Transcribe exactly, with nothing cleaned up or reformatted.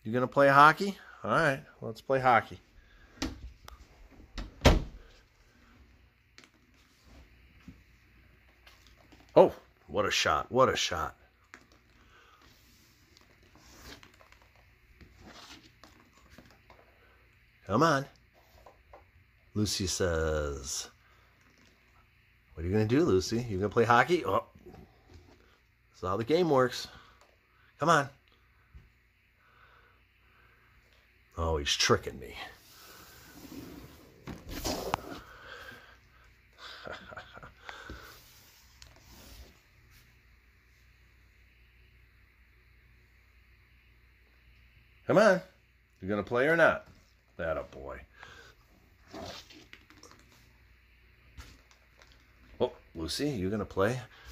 You gonna play hockey? All right, let's play hockey. Oh, what a shot. What a shot. Come on. Lucy says, what are you going to do, Lucy? You going to play hockey? Oh, that's how the game works. Come on. Oh, he's tricking me. Come on. You going to play or not? That a boy. Oh, Lucy, you going to play?